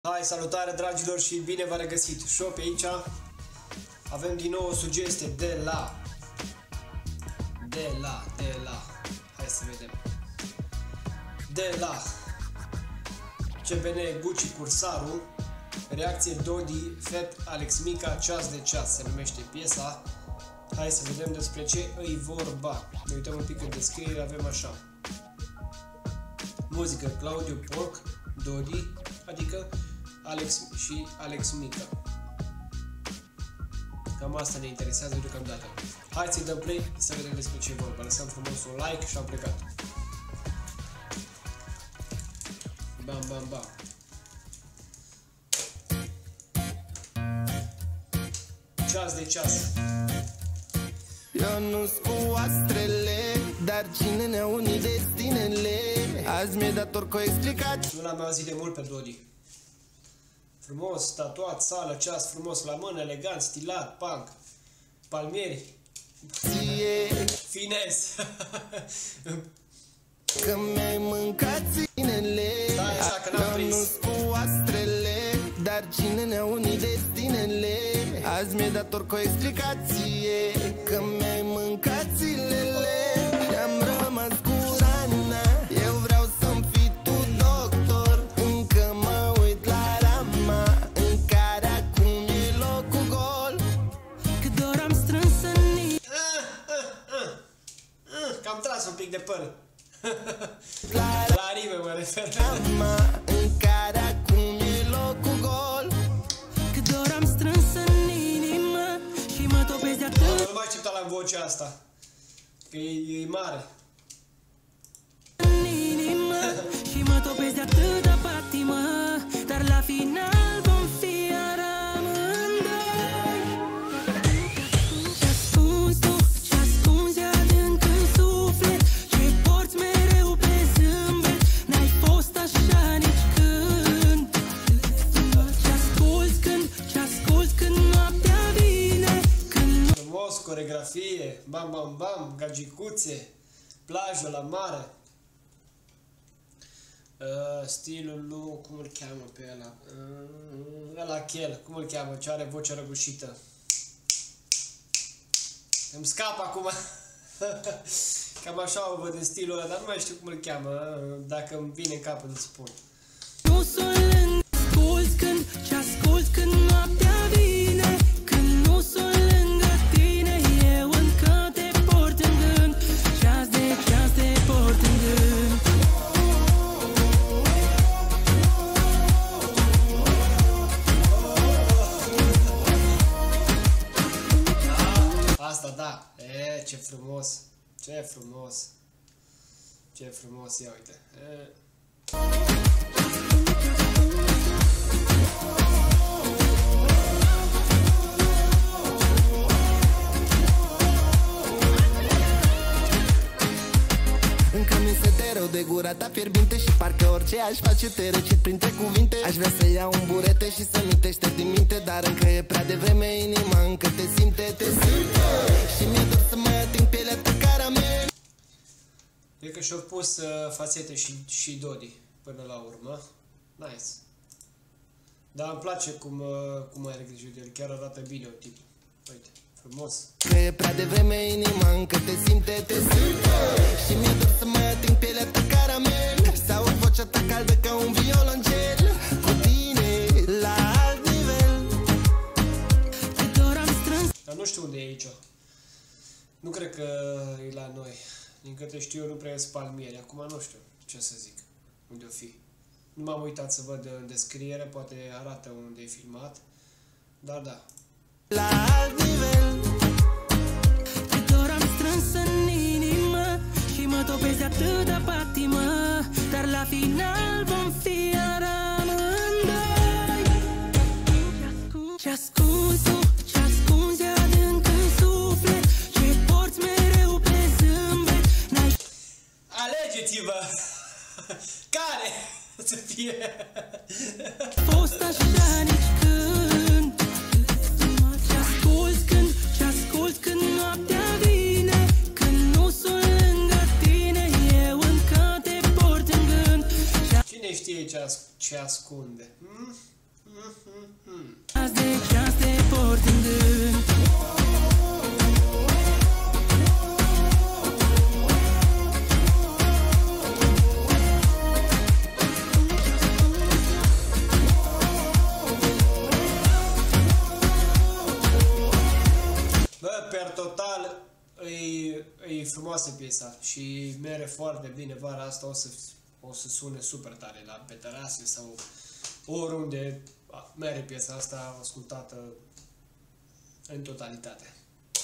Hai, salutare dragilor și bine v-am regăsit. Shop aici. Avem din nou o sugestie de la hai să vedem. De la CBN Gucci Cursaru. Reacție Dodi Fet Alex Mica, ceas de ceas se numește piesa. Hai să vedem despre ce îi vorba. Ne uităm un pic în descriere, avem așa. Muzică Claudiu Porc, Dodi, adică Alex și Alex Mica. Cam asta ne interesează deocamdată. Hai să-i dăm play să vedem despre ce vorba. Lăsăm frumos un like și am plecat. Bam, bam, bam. Ceas de ceas. Eu nu-s cu astrele, dar cine ne-a unit destinele? Azi mi-e dator cu o explicație. Nu l-am auzit de mult pe Dodi. Frumos, tatuat, sală, ceas frumos la mână, elegant, stilat, punk, palmieri, finez. Că mi-ai mâncat ținele. Stai așa că n-am prins. Eu nu-s cu astrele, dar cine ne-a unit destinele? Azi mi-e dator cu o explicație. Că mi-ai mâncat zilele și am rămas cu rana. Eu vreau să-mi fii tu doctor. Încă mă uit la rama în care acum e locul gol. Cât doar am strâns în Cam tras un pic de păr. la rime mă refer. rama în care acum e locul gol. Cât doar am strâns în inimă și mă topesc de atât. Nu mă aștepta la vocea asta, că e mare. În inimă și mă topesc de atâta patimă, dar la final vom fi amândoi. Ce ascunzi tu, ce ascunzi adânc în suflet, ce porți mereu pe zâmbet, n-ai fost așa nici când. Ce asculți când noaptea vine, când Frumos, coregrafie, bam bam bam, gagicuțe, plajă la mare. Stilul lui, cum îl cheamă pe ăla? Ăla Chel, cum îl cheamă? Ce are vocea răgușită. Îmi scap acum. Cam așa o văd în stilul ăla, dar nu mai știu cum îl cheamă. Dacă îmi vine în cap, îl spun. nu sunt lângă, ce asculți când noaptea vine, când nu sunt lângă tine, eu încă te port în gând, ceas de ceas te port în gând. Asta da. Ce frumos. Ce frumos. Ce frumos, ia uite. Încă mi se te rău de gura ta fierbinte și parcă orice aș face te răcit printre cuvinte. Aș vrea să iau un burete și să mitește din minte, dar încă e prea devreme, inima încă te simte, și mi-e dor să mai ating pielea ta caramel. Cred că și-au pus fațete și Dodi până la urmă. Nice. Dar îmi place cum are grijă de el. Chiar arată bine tipul. Uite, frumos. Că e prea devreme, inima încă te simte, și mi-e dor să mai ating pielea ta caramel, sau vocea ta caldă ca un violoncel, cu tine la alt nivel. Cât doar am strâns. Dar nu știu unde e aici. Nu cred că e la noi. Din câte știu eu, nu prea e palmieri. Acum nu știu ce să zic. Unde o fi. Nu m-am uitat să văd în descriere. Poate arată unde e filmat. Dar da. La alt nivel. Cât doar am strâns în inimă și mă topesc de atâta patimă, dar la final vom fi iar amândoi. Ce ascunzi tu, ce ascunzi adânc în suflet, ce porți mereu pe zâmbet, n-ai Alegeți-vă! Care să fie? fost așa nici când. Ce asculți când noaptea vine, când nu sunt lângă tine, eu încă te port în gând. Cine știe ce ascunde? piesa și mere foarte bine vara asta, o să sune super tare la pe terase sau oriunde mere piesa asta ascultată în totalitate.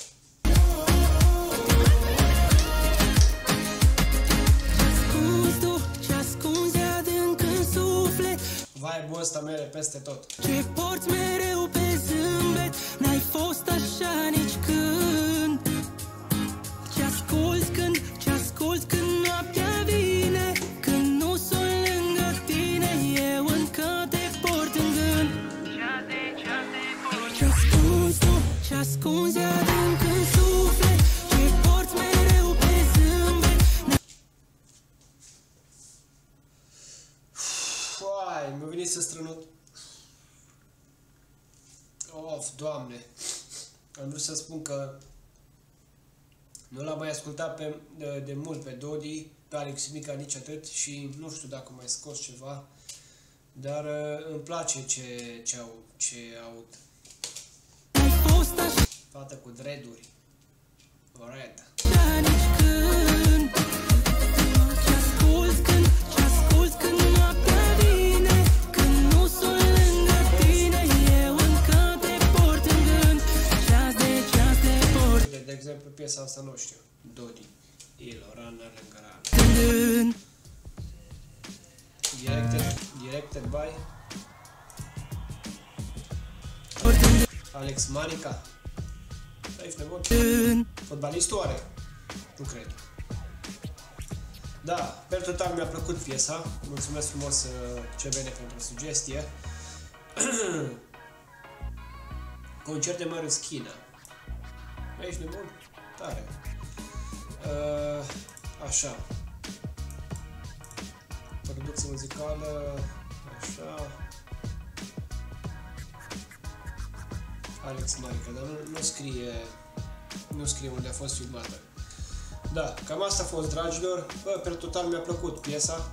Vibe-ul ăsta mere peste tot. Ce porți mereu pe zâmbet, n-ai fost așa nici când. Ce asculți când noaptea vine, când nu sunt lângă tine, eu încă te port în gând. Ce ascunzi tu, ce ascunzi adânc în suflet, ce porți mereu pe zâmbet. Uai, mi-a venit să strănut. Of, Doamne. Am vrut să spun că nu l-am mai ascultat de mult pe Dodi, pe Alex Mica nici atât și nu știu dacă mai scos ceva, dar îmi place ce aud. Fată cu dreaduri. Red. De exemplu, piesa asta nu știu. Dodi. Iloran lângă ran. Directed by Alex Manica. Ești nebun? Fotbalistul oare? Nu cred. Da, per total mi-a plăcut piesa. Mulțumesc frumos CBN pentru sugestie. Concert de Marius China. Ești nebun? Tare. Așa. Producție muzicală. Așa. Alex Marica, dar nu scrie unde a fost filmată. Da, cam asta a fost, dragilor. Per total mi-a plăcut piesa.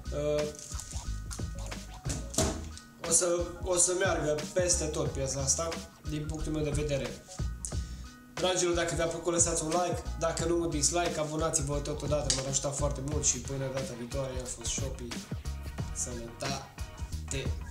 O să meargă peste tot piesa asta, din punctul meu de vedere. Dragilor, dacă v-a plăcut, lăsați un like, dacă nu, un dislike, abonați-vă totodată, m-ar ajuta foarte mult și până data viitoare, eu am fost Shoppy. Sănătate!